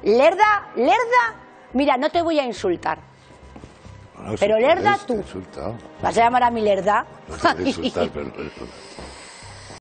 Lerda, mira, no te voy a insultar. Bueno, pero si Lerda puedes, tú. te he insultado. ¿Vas a llamar a mi Lerda? No te voy a insultar, pero